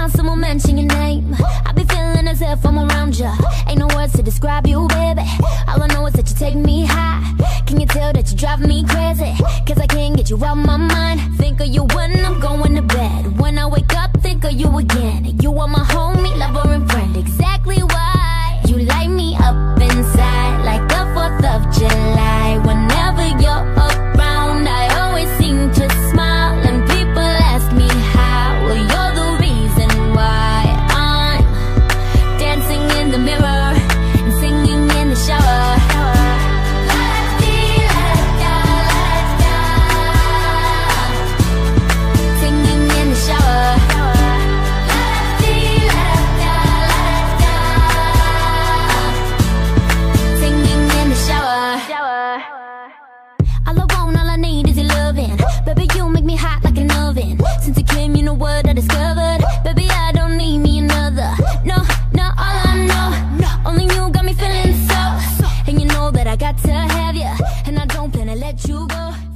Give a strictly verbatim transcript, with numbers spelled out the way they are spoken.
time someone mention your name, I be feeling as if I'm around you. Ain't no words to describe you, baby. All I know is that you take me high. Can you tell that you drive me crazy? Cause I can't get you out my mind. Think of you when I'm going to bed. When I wake up, think of you again. You are my homie, lover and friend. Exactly why you light me up inside like the fourth of July. Whenever you're around, I always seem to smile. And people ask me how, well you're the reason why I'm dancing in the mirror and singing in the shower. Baby, you make me hot like an oven. Since you came, you know what I discovered. Baby, I don't need me another. No, no, all I know, only you got me feeling so. And you know that I got to have you, and I don't plan to let you go.